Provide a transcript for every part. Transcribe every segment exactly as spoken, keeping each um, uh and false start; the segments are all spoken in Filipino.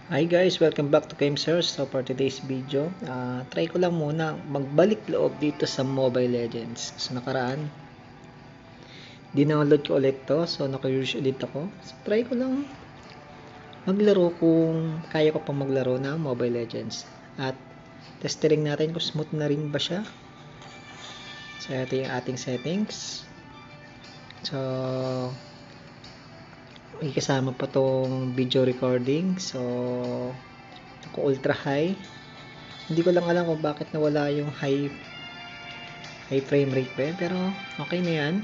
Hi guys, welcome back to Gamesers. So for today's video, uh, try ko lang muna magbalik loob dito sa Mobile Legends. So nakaraan, dinownload ko ulit to. So naka-use ulit ako. So try ko lang maglaro kung kaya ko pang maglaro ng Mobile Legends. At testing natin kung smooth na rin ba siya. So ito yung ating settings. So may kasama pa tong video recording. So ako ultra high. Hindi ko lang alam kung bakit nawala yung high high frame rate pa yun, pero okay na yan.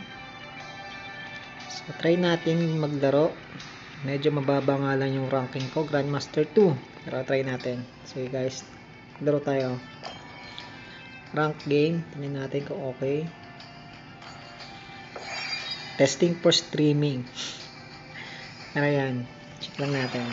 So try natin maglaro. Medyo mababa nga lang yung ranking ko, Grandmaster two, pero try natin. Sige guys, laro tayo. Rank game, tingnan natin kung okay. Testing for streaming. Ano yan, check lang natin.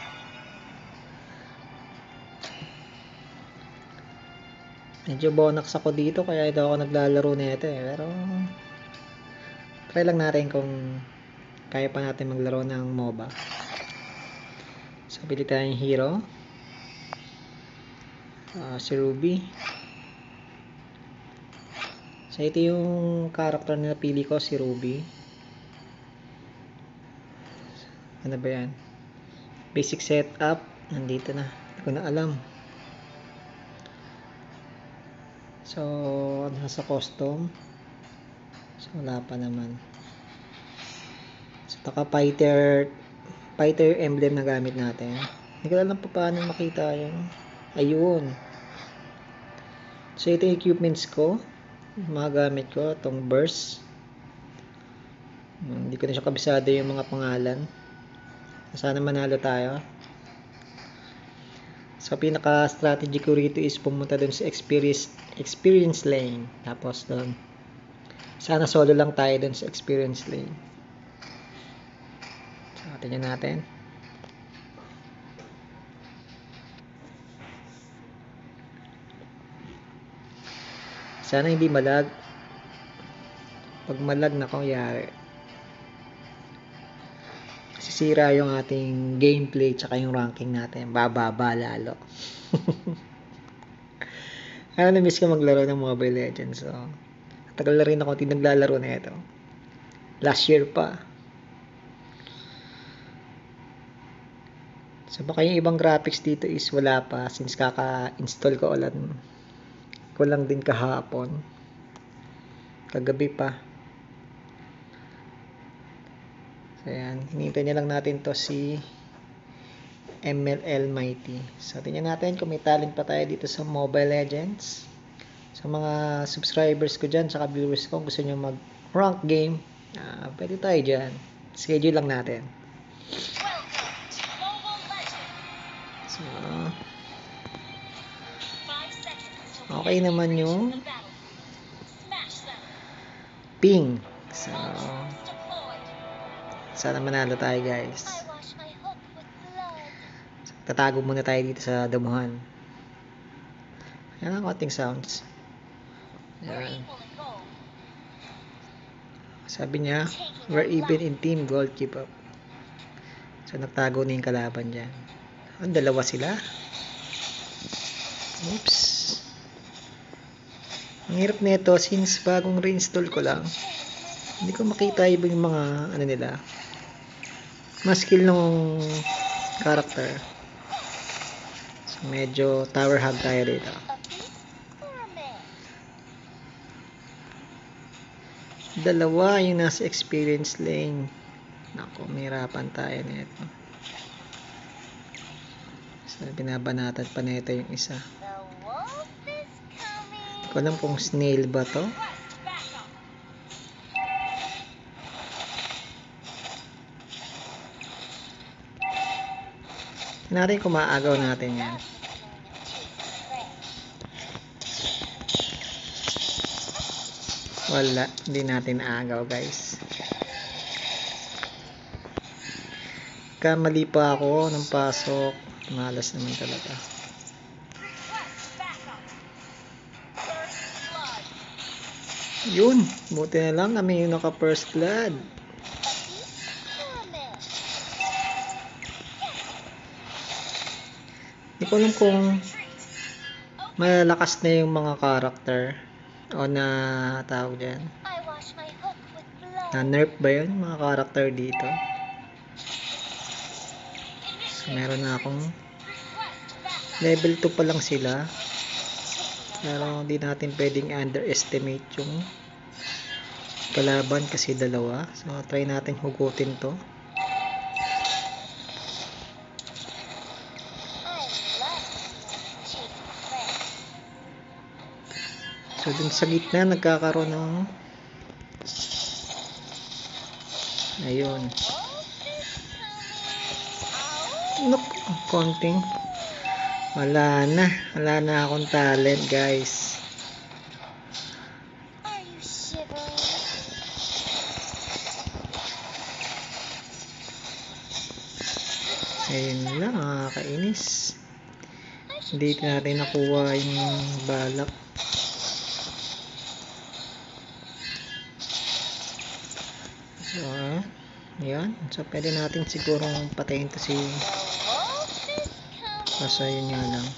Medyo bonax ako dito kaya ito ako naglalaro nito eh. Pero try lang natin kung kaya pa natin maglaro ng MOBA. So pili tayo yung hero. Uh, si Ruby. So ito yung character na napili ko, si Ruby. Ano ba yan? Basic setup. Nandito na. Hindi ko na alam. So, nasa custom. So, wala pa naman. So, taka fighter fighter emblem na gamit natin. Hindi ko alam pa paano makita yung ayun. So, ito yung equipments ko. Mga gamit ko. Itong burst. Hindi ko na siya kabisado yung mga pangalan. Sana manalo tayo. So, pinaka-strategy ko rito is pumunta dun sa experience, experience lane. Tapos dun. Sana solo lang tayo dun sa experience lane. So, tingnan natin. Sana hindi malag. Pag malag na kung yari, sisira yung ating gameplay tsaka yung ranking natin. Bababa lalo. Ano, na-miss ko maglaro ng Mobile Legends. So, tagal na rin ako tinaglalaro na ito. Last year pa. So, baka yung ibang graphics dito is wala pa since kaka-install ko ulit. Ko lang din kahapon. Kagabi pa. So, ayan. Hinintay niya lang natin to si M L L Mighty. So, tingnan natin kung may talent pa tayo dito sa Mobile Legends. Sa mga subscribers ko dyan, saka viewers ko, gusto nyo mag-rank game, uh, pwede tayo dyan. Schedule lang natin. So, okay naman yung ping. So, sana manalo tayo guys. So, tatago muna tayo dito sa damuhan. Ayan ang konting sounds. Ayan. Sabi niya, we're even in team gold, keep up. So, nagtago na yung kalaban dyan. Ang dalawa sila. Oops. Ang hirap nito since bagong reinstall ko lang. Hindi ko makita yung mga ano nila. Mas skill ng character. So, medyo tower hug tayo dito. Dalawa yung nasa experience lane. Naku, mahirapan tayo nito. So, binabanatan pa nito yung isa. Hindi ko alam kung snail ba to. Tingnan natin kung maagaw natin yan. Wala, hindi natin aagaw guys. Kamali pa ako ng pasok. Malas naman talaga. Yun, buti na lang kami yung naka first blood. Hindi ko alam kung malalakas na yung mga character o na tawag dyan. Na nerf ba yun? Mga character dito. So, meron na akong level two pa lang sila. Pero hindi natin pwedeng underestimate yung kalaban kasi dalawa. So, try natin hugutin to. So, dun sa gitna, nagkakaroon ng ayun. Look, konting wala na. Wala na akong talent, guys. Ayun lang, nakakainis. Hindi natin nakuha yung balak. So, ayan. So, pwede natin sigurong patayin to si kaso yun nga lang.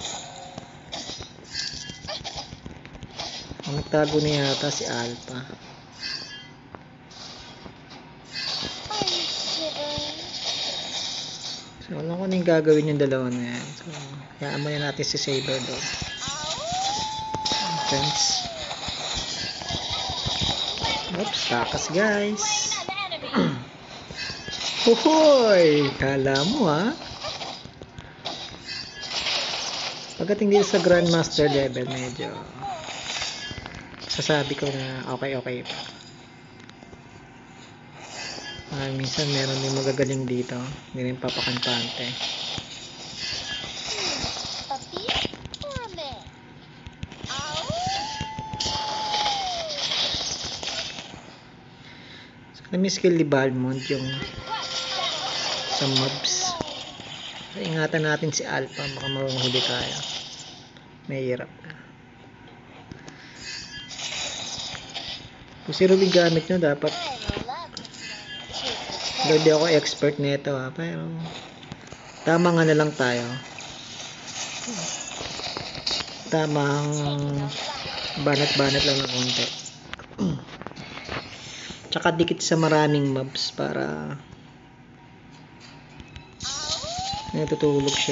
Ang nagtago na yata si Alpha. So, alam ko na yung gagawin yung dalawa na yan. So, hayaan mo na natin si Saber doon. Friends. Oops, takas guys. Hohoy! Kala mo ha? Pagdating dito sa Grandmaster level, medyo sasabi ko na okay okay pa. Ah, minsan meron din magagaling dito. Hindi rin papakantante. So, may skill ni Balmond yung sa mobs. So, ingatan natin si Alpha. Baka mahuhuli kaya. Mahirap na. Kung si Ruby gamit nyo, dapat hindi ako expert nito ha, pero tama nga na lang tayo. Tamang banat-banat lang ng konti. Tsaka dikit sa maraming mobs para natutulog siya.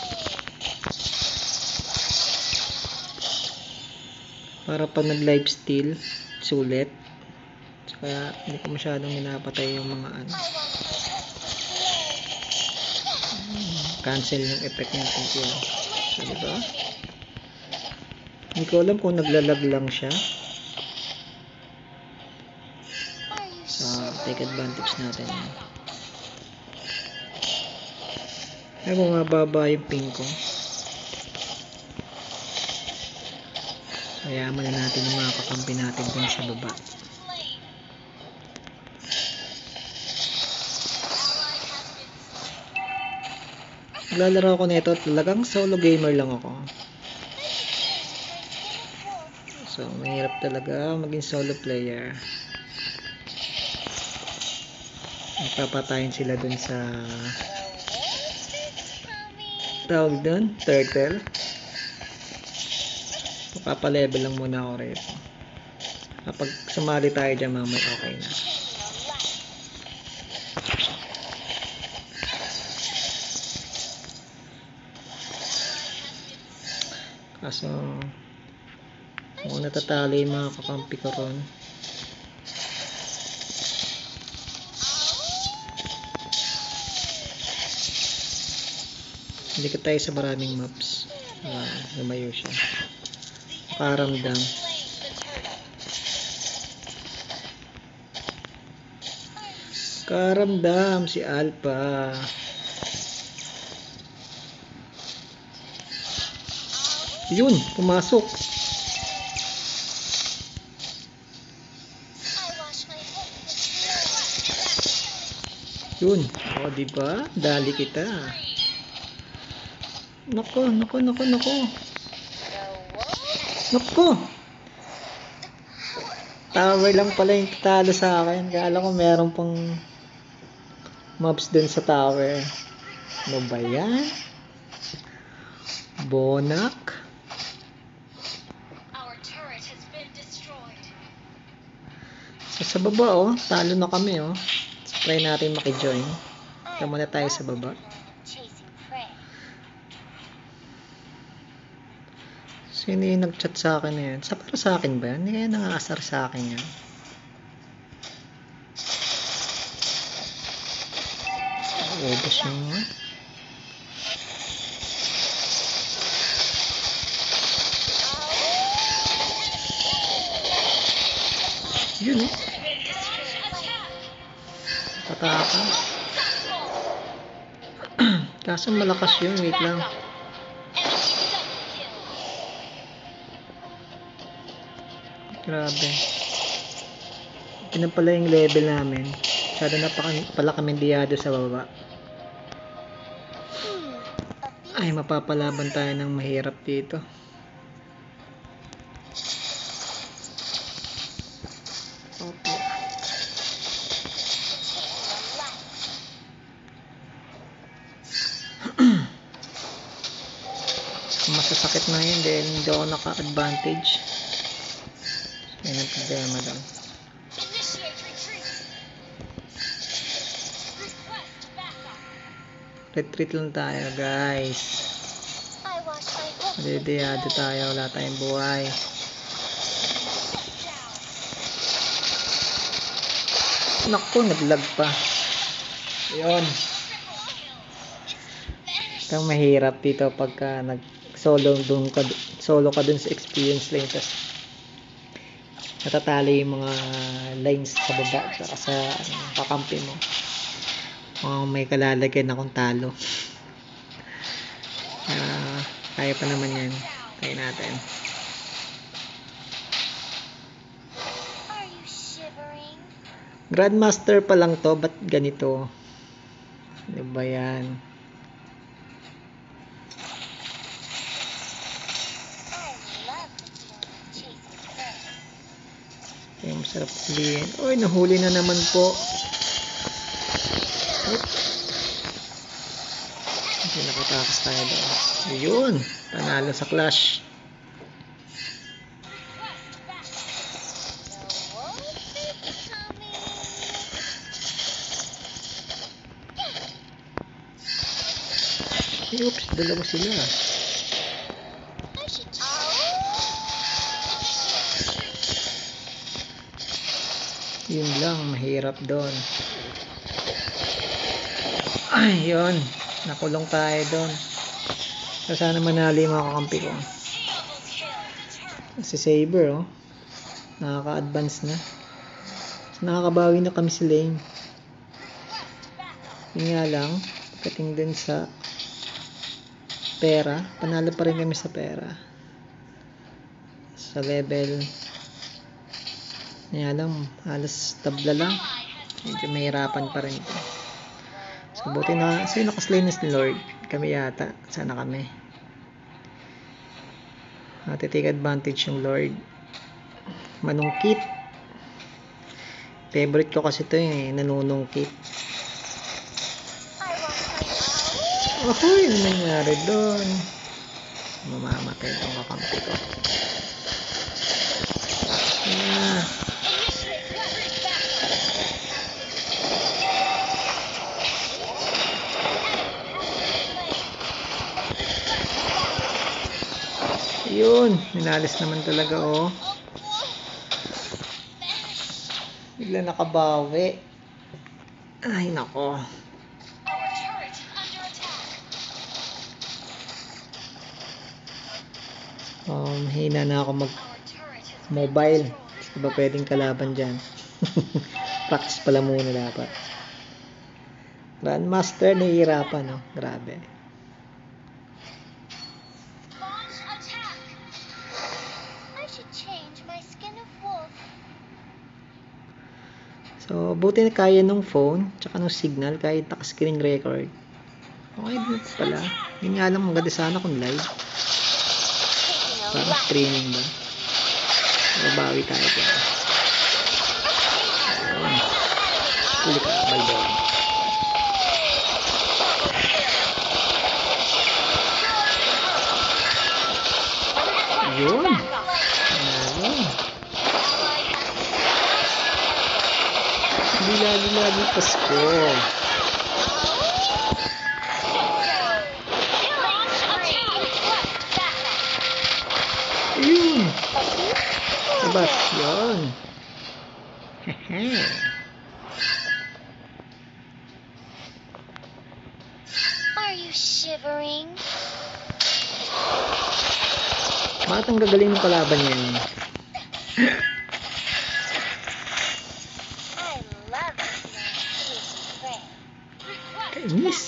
Para pag nag-lifesteal, sulit. Kaya hindi ko masyadong minapatay yung mga ano. Cancel yung effect niya. Thank you. So, diba? Hindi ko alam kung naglalag lang siya. So, take advantage natin yan. Ay, kung mababa yung ping ko. Kayaman na natin yung mga kakampi natin dun sa baba. Naglalaro ako nito, talagang solo gamer lang ako. So, mahirap talaga maging solo player. Papatayin sila dun sa tawag dun, turtle. Papalevel lang muna ako rito. Kapag sumali tayo dyan, mamay okay na. Kaso kung natatalo yung mga kakampi ko ron, hindi ka tayo sa maraming maps. Ah, lumayo siya. Makaramdam. Karamdam si Alpha. Yun, pumasok. Yun. O, diba? Dali kita. Nako, nako, nako, nako. Nako. Tower lang pala yung talo sa akin. Kala ko meron pang mobs dun sa tower. Ano ba yan? Bonak. So, sa baba, oh. Talo na kami, oh. So, try natin maki-join. Ito muna tayo sa baba. Sino yung nag-chat sa akin na yan? Sa para sa akin ba yan? Hindi kaya nangaasar sa akin yan. Ubos yung mga. Yun eh. Pataka. Kaso malakas yun. Wait lang. Grabe. Ito na pala yung level namin. Masyado na pala kami diyado sa baba. Ay, mapapalaban tayo ng mahirap dito. Okay. Masasakit na yun dahil hindi ako naka-advantage. Yan ang problema lang. Retreat lang tayo, guys. Madidiyado tayo, wala tayong buhay. Naku, naglag pa. Yun. Ito mahirap dito pagka nag-solo dun ka, solo ka dun sa experience lane. Tapos natatali yung mga lines sa baba saka sa ano, kakampi mo. Oh, may kalalagyan akong talo. Uh, kaya pa naman yan. Kaya natin. Grandmaster pa lang to. Ba't ganito? Ano ba yan? Kaya masarap sabihin. Uy, nahuli na naman po. Hindi nakatakas tayo doon. Ayun, panalo sa clash. Oops, dalawa sila. Yun lang, mahirap doon. Ay, yun. Nakulong tayo doon. So, sana manali mga kakampi ko. Si Saber, oh. Nakaka-advance na. So, nakakabawi na kami sa lane. Yun nga lang, pagdating din sa pera, panalo pa rin kami sa pera. Sa level, nga lang, halos tabla lang. Medyo mahirapan pa rin ito. So, buti na, sa'yo nakaslay na si Lord. Kami yata. Sana kami. Natitake advantage yung Lord. Manungkit. Favorite ko kasi ito eh. Nanunungkit. Ahoy! Ano nangyari doon? Mamamatay itong kakampi ko. Ah. Yun, minalis naman talaga, oh. Bigla nakabawi. Ay, nako. Um, hina na ako mag-mobile. Diba pwedeng kalaban dyan? Practice pala muna dapat. Grandmaster, nahihirapan, no? Grabe. So, buti na kaya nung phone, tsaka nung signal, kahit naka-screen record. Okay din pala. Yun nga lang, maganda sana kung live. Parang streaming ba? Mabawi tayo dyan. Ayun. Huli ka, balbon. Yun. Ano? Hindi lagi-lagi Pasko. Yun. Sabas. Yun. Hehe. Are you shivering? Bakit ang gagaling ng kalaban niya yun? I love the feeling of Kainis.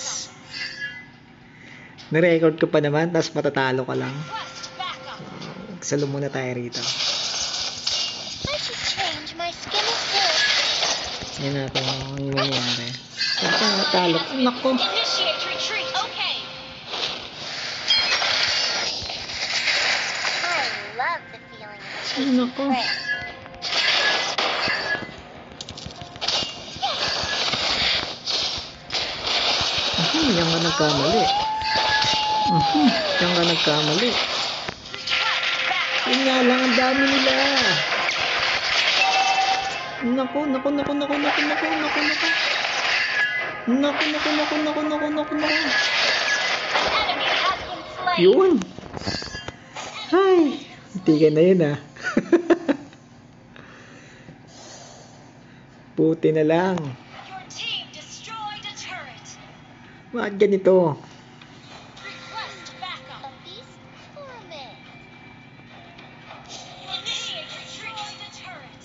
Nirecord ko pa naman, tapos matatalo ka lang. Salo muna tayo rito. I should change my skin of wool. Yan natin ang nangyayari. Pagka natalo, nako. Initiate retreat. Okay. I love the feeling of chasing Nako. prey. Mhm, yan nga nagkamali. Mhm, yan nga nagkamali. Yun nga lang, ang dami nila. Naku, naku, naku, naku, naku, naku, naku, naku. Naku, naku, naku, naku, naku, naku, naku. Enemy has been slain. Yun. Ay, tigan na yun ah. Buti na lang. Your team destroyed a turret. Bakit ganito? Request backup. A beast or a man? Initiate retreat. Destroy the turret.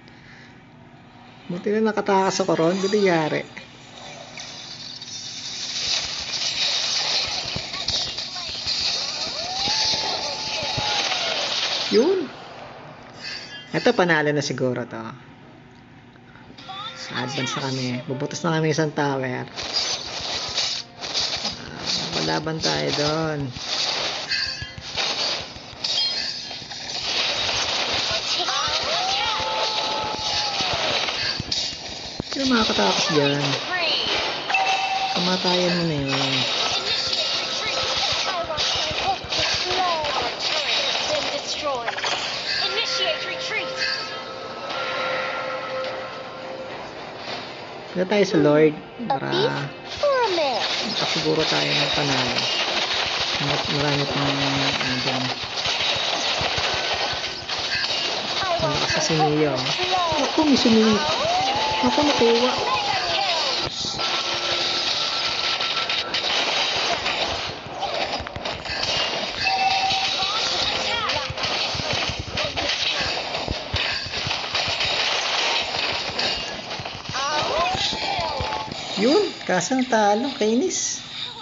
Buti na nakatakas ako ron. Buti yari. Yun. Ito, panalo na siguro to. Advance na kami. Bubutas na kami isang tower. Ah, Palaban tayo doon. Sino makakatakas dyan? Kamatayan mo na yun. Initiate retreat. Kaya tayo sa Lord. A Para beast or a man? makasiguro tayo ng panalo. Mar- Marami pang ano dyan. Malakas sa siniyo. Ako, may sumingit. Ako, nakuha. Yun, kasang talo. Kainis.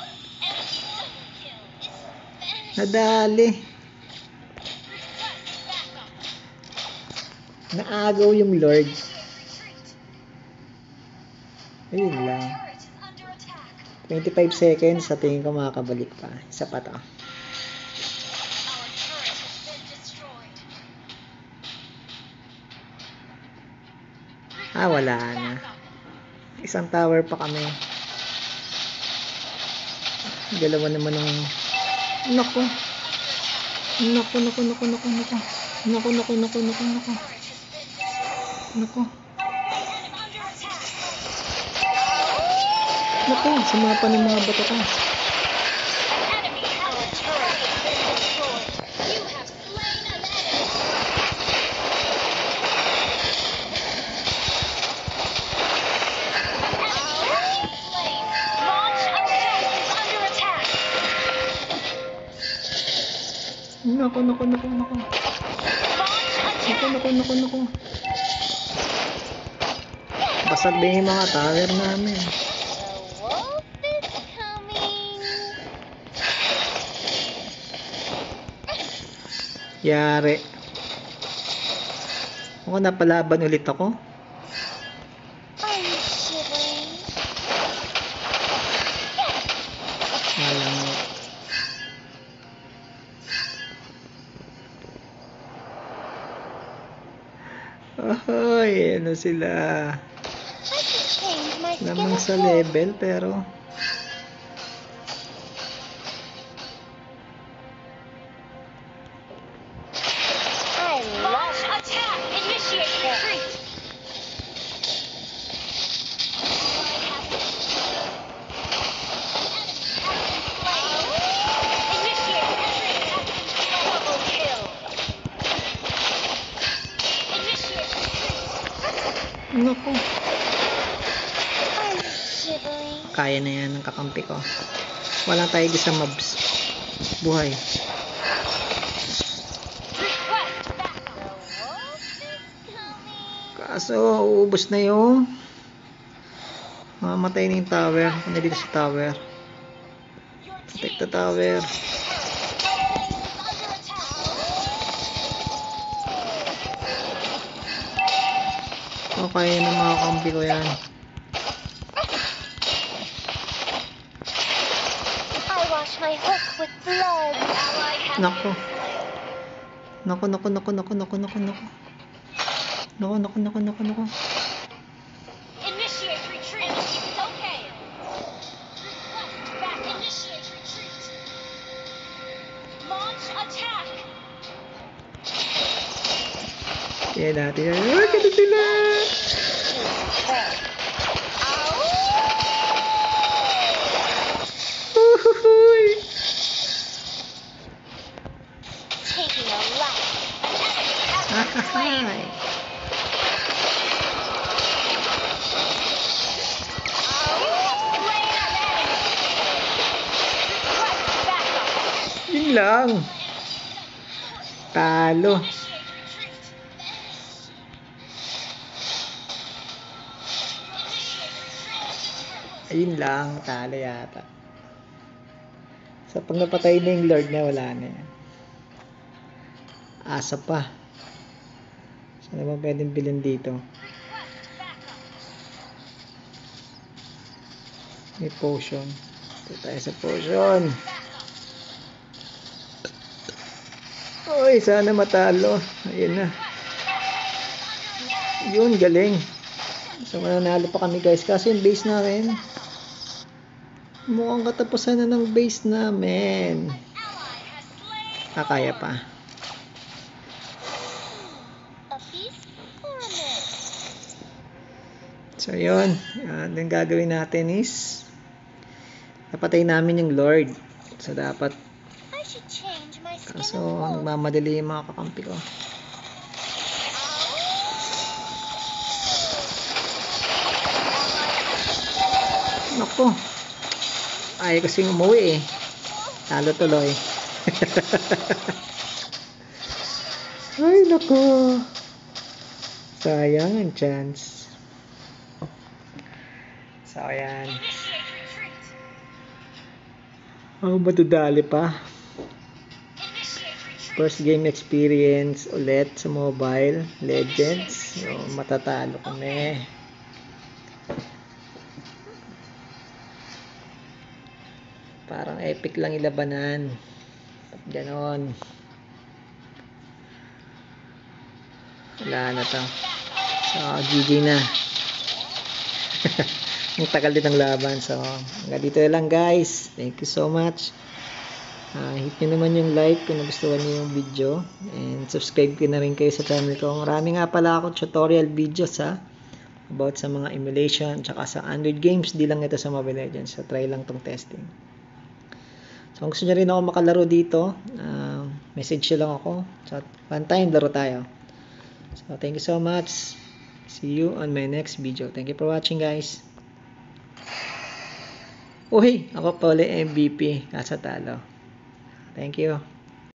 Nadali. Naagaw yung Lord. Ayun lang. twenty-five seconds, sa tingin ko makakabalik pa. Isa pa to. Ah, wala na. Isang tower pa kami. Dalawa naman ng... Naku. Naku, naku, naku, naku, naku. Naku, naku, naku, naku, naku. Naku. Naku, sumapa ng mga bato ko. Naku, naku, naku, naku. Naku, naku, naku, naku. Basag din yung mga tower namin. Yari. Ako, napalaban ulit ako. Alam mo. Ahoy, ano sila? Lamang sa level, pero attack! Initiate retreat! Initiate retreat! Double kill! Initiate retreat! Naku. I'm shivering. Kaya na yan ng kakampi ko. Wala tayo sa mobs. Buhay. Request backup. The wolf is coming. Kaso, uubos na yung mamatay na yung tower. Ano dito sa tower? Your Protect team the tower. Our base is under attack. O, kaya na mga kampi ko yan. I wash my hook with blood. Ally has Nako. been slain. Nako, nako, nako, nako, nako, nako, nako. Nako, nako, nako, nako, nako. Initiate retreat. It's okay. Request back. Initiate retreat. Launch attack. Kaya natin yan. Ah, ganun sila. Uhuhuy. Taking a life. An enemy has been slain. Ahahay. Slain an enemy. Request backup. Yun lang. Talo. Initiate retreat. Ayun lang. Talo yata. So, pag napatay na yung Lord niya, wala na yan. Asa pa. Saan naman pwedeng bilhin dito? Request backup. May potion. Ito tayo sa potion. Uy, sana matalo. Ayun na. Yun, galing. So, mananalo pa kami guys. Kasi yung base namin, mukhang katapusan na ng base namin. Ally has slain. Ah, kaya pa. A feast or a miss? So, yun. Yan, yung gagawin natin is napatay namin yung Lord. So, dapat I should change my skin kaso, of wolf. nagmamadali yung mga kakampi ko. Nako. Ay, kasi umuwi eh. Talo tuloy. Ay, nako. Sayang ang chance. So, ayan. Initiate retreat. Oh, madudali pa. Initiate retreat. First game experience ulit sa Mobile Legends. So, matatalo kami. Parang epic lang ilabanan. At ganon. Wala na to. So, G G na. Ang tagal din ng laban. So, hanggang dito na lang guys. Thank you so much. Uh, hit nyo naman yung like kung nagustuhan nyo yung video. And subscribe ko na rin kayo sa channel ko. Marami nga pala akong tutorial videos ha. About sa mga emulation. Tsaka sa Android games. Di lang ito sa Mobile Legends. So, try lang tong testing. So, kung gusto nyo rin ako makalaro dito, uh, message nyo lang ako. So, one time, laro tayo. So, thank you so much. See you on my next video. Thank you for watching, guys. Uy, ako pala M V P. Nasa talo. Thank you.